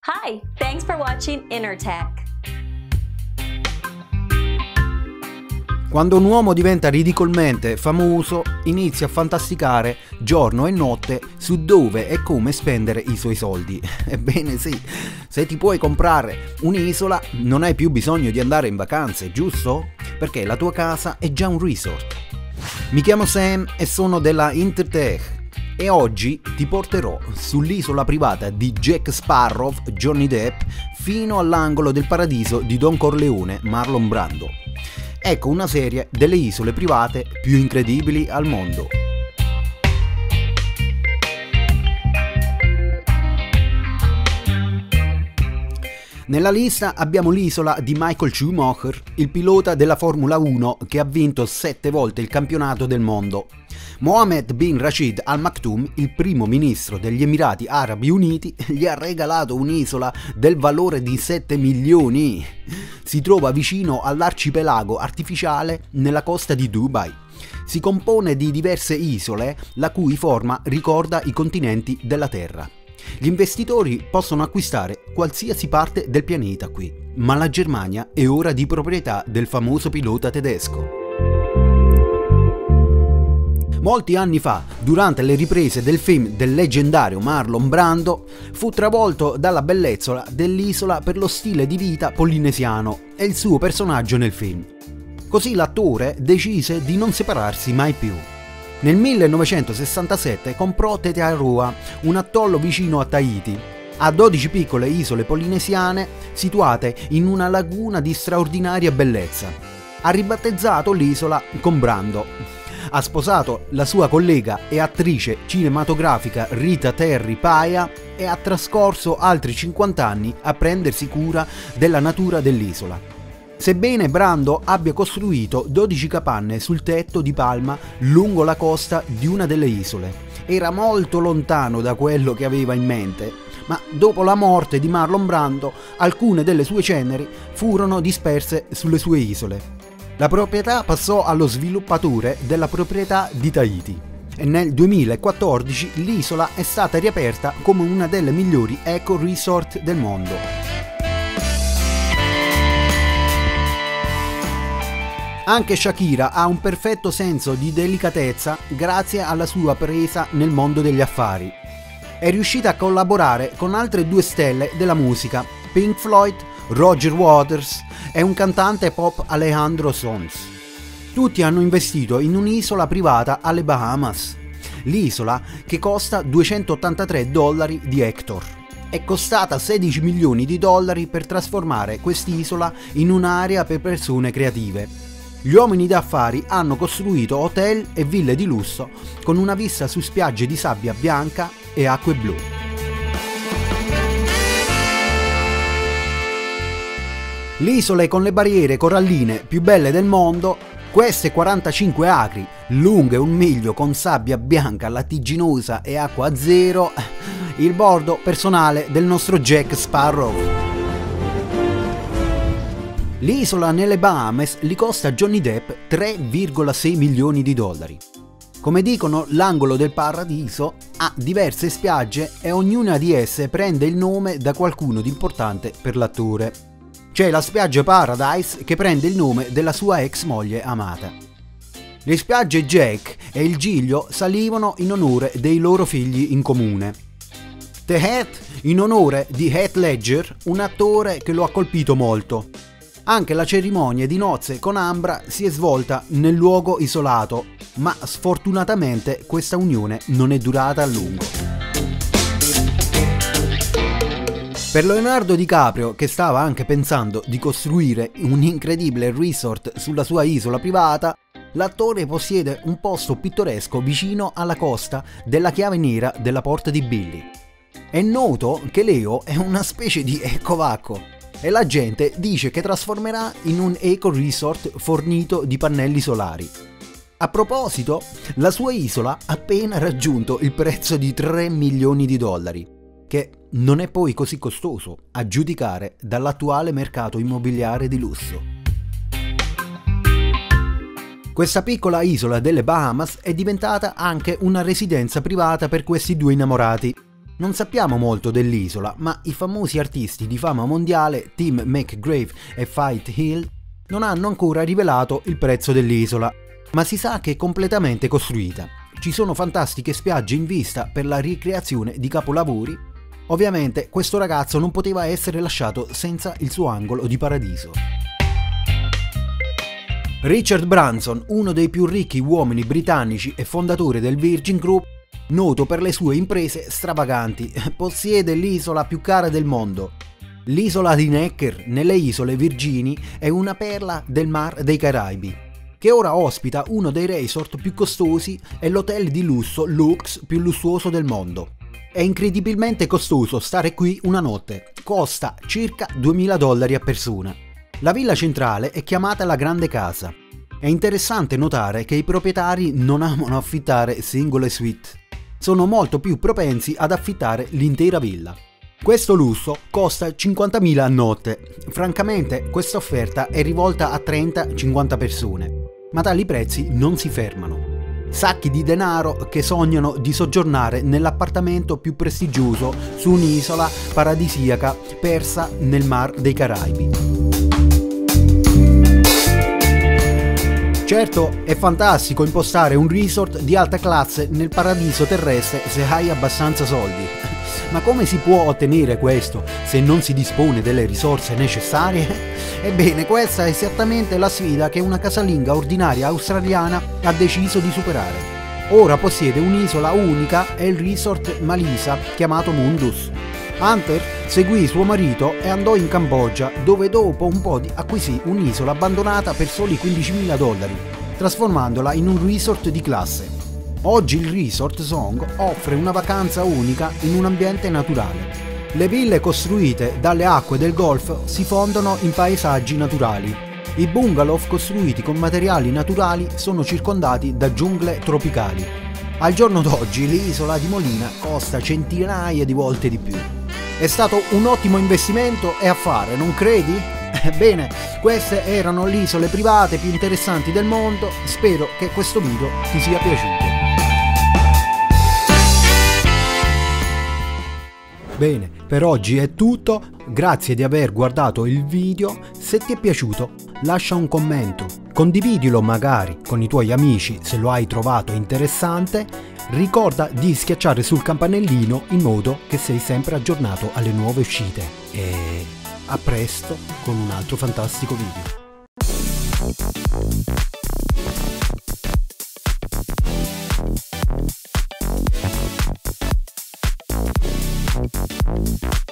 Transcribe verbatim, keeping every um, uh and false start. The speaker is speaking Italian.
Hi, thanks for watching InnerTech. Quando un uomo diventa ridicolmente famoso, inizia a fantasticare giorno e notte su dove e come spendere i suoi soldi. Ebbene sì, se ti puoi comprare un'isola non hai più bisogno di andare in vacanze, giusto? Perché la tua casa è già un resort. Mi chiamo Sam e sono della InnerTech e oggi ti porterò sull'isola privata di Jack Sparrow, Johnny Depp, fino all'angolo del paradiso di Don Corleone, Marlon Brando. Ecco una serie delle isole private più incredibili al mondo. Nella lista abbiamo l'isola di Michael Schumacher, il pilota della Formula uno che ha vinto sette volte il campionato del mondo. Mohammed bin Rashid Al Maktoum, il primo ministro degli Emirati Arabi Uniti, gli ha regalato un'isola del valore di sette milioni. Si trova vicino all'arcipelago artificiale nella costa di Dubai. Si compone di diverse isole, la cui forma ricorda i continenti della Terra. Gli investitori possono acquistare qualsiasi parte del pianeta qui, ma la Germania è ora di proprietà del famoso pilota tedesco. Molti anni fa, durante le riprese del film del leggendario Marlon Brando, fu travolto dalla bellezza dell'isola per lo stile di vita polinesiano e il suo personaggio nel film. Così l'attore decise di non separarsi mai più. Nel millenovecentosessantasette comprò Tetiaroa, un atollo vicino a Tahiti. Ha dodici piccole isole polinesiane situate in una laguna di straordinaria bellezza. Ha ribattezzato l'isola con Brando. Ha sposato la sua collega e attrice cinematografica Rita Terry Paya e ha trascorso altri cinquanta anni a prendersi cura della natura dell'isola. Sebbene Brando abbia costruito dodici capanne sul tetto di palma lungo la costa di una delle isole, era molto lontano da quello che aveva in mente, ma dopo la morte di Marlon Brando alcune delle sue ceneri furono disperse sulle sue isole. La proprietà passò allo sviluppatore della proprietà di Tahiti e nel duemilaquattordici l'isola è stata riaperta come una delle migliori eco resort del mondo. Anche Shakira ha un perfetto senso di delicatezza grazie alla sua presa nel mondo degli affari. È riuscita a collaborare con altre due stelle della musica, Pink Floyd, Roger Waters e un cantante pop Alejandro Sanz. Tutti hanno investito in un'isola privata alle Bahamas. L'isola, che costa duecentottantatré dollari di Hector, è costata sedici milioni di dollari per trasformare quest'isola in un'area per persone creative. Gli uomini d'affari hanno costruito hotel e ville di lusso con una vista su spiagge di sabbia bianca e acque blu. Le isole con le barriere coralline più belle del mondo, queste quarantacinque acri, lunghe un miglio con sabbia bianca lattiginosa e acqua a zero, il bordo personale del nostro Jack Sparrow. L'isola nelle Bahamas gli costa a Johnny Depp tre virgola sei milioni di dollari. Come dicono, l'angolo del paradiso ha diverse spiagge e ognuna di esse prende il nome da qualcuno di importante per l'attore. C'è la spiaggia Paradise che prende il nome della sua ex moglie amata. Le spiagge Jack e il Giglio salivano in onore dei loro figli in comune. The Heath in onore di Heath Ledger, un attore che lo ha colpito molto. Anche la cerimonia di nozze con Ambra si è svolta nel luogo isolato, ma sfortunatamente questa unione non è durata a lungo. Per Leonardo DiCaprio, che stava anche pensando di costruire un incredibile resort sulla sua isola privata, l'attore possiede un posto pittoresco vicino alla costa della chiave nera della porta di Billy. È noto che Leo è una specie di ecovacco e la gente dice che trasformerà in un eco resort fornito di pannelli solari. A proposito, la sua isola ha appena raggiunto il prezzo di tre milioni di dollari, che non è poi così costoso a giudicare dall'attuale mercato immobiliare di lusso. Questa piccola isola delle Bahamas è diventata anche una residenza privata per questi due innamorati. Non sappiamo molto dell'isola, ma i famosi artisti di fama mondiale Tim McGrath e Faith Hill non hanno ancora rivelato il prezzo dell'isola, ma si sa che è completamente costruita. Ci sono fantastiche spiagge in vista per la ricreazione di capolavori. Ovviamente questo ragazzo non poteva essere lasciato senza il suo angolo di paradiso. Richard Branson, uno dei più ricchi uomini britannici e fondatore del Virgin Group, noto per le sue imprese stravaganti, possiede l'isola più cara del mondo. L'isola di Necker, nelle isole Virgini, è una perla del Mar dei Caraibi, che ora ospita uno dei resort più costosi e l'hotel di lusso Lux più lussuoso del mondo. È incredibilmente costoso stare qui una notte, costa circa duemila dollari a persona. La villa centrale è chiamata la Grande Casa. È interessante notare che i proprietari non amano affittare singole suite. Sono molto più propensi ad affittare l'intera villa. Questo lusso costa cinquantamila a notte. Francamente questa offerta è rivolta a trenta cinquanta persone, ma tali prezzi non si fermano. Sacchi di denaro che sognano di soggiornare nell'appartamento più prestigioso su un'isola paradisiaca persa nel Mar dei Caraibi. Certo, è fantastico impostare un resort di alta classe nel paradiso terrestre se hai abbastanza soldi. Ma come si può ottenere questo se non si dispone delle risorse necessarie? Ebbene, questa è esattamente la sfida che una casalinga ordinaria australiana ha deciso di superare. Ora possiede un'isola unica e il resort Malisa chiamato Mundus. Hunter seguì suo marito e andò in Cambogia, dove dopo un po' acquisì un'isola abbandonata per soli quindicimila dollari, trasformandola in un resort di classe. Oggi il resort Song offre una vacanza unica in un ambiente naturale. Le ville costruite dalle acque del Golfo si fondono in paesaggi naturali. I bungalow costruiti con materiali naturali sono circondati da giungle tropicali. Al giorno d'oggi l'isola di Molina costa centinaia di volte di più. È stato un ottimo investimento e affare, non credi? Bene, queste erano le isole private più interessanti del mondo. Spero che questo video ti sia piaciuto. Bene, per oggi è tutto, grazie di aver guardato il video. Se ti è piaciuto lascia un commento, condividilo magari con i tuoi amici se lo hai trovato interessante. Ricorda di schiacciare sul campanellino in modo che sei sempre aggiornato alle nuove uscite. E a presto con un altro fantastico video.